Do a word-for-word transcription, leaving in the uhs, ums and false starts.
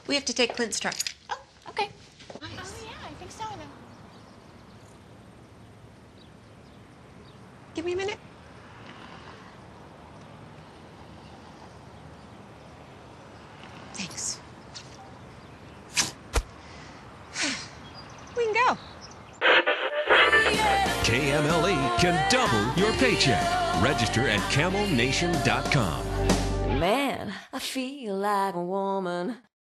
We have to take Clint's truck. Oh, okay. Nice. Oh, yeah, I think so. Then. Give me a minute. Thanks. We can go. K M L E can double your paycheck. Register at camel nation dot com. Man, I feel like a woman.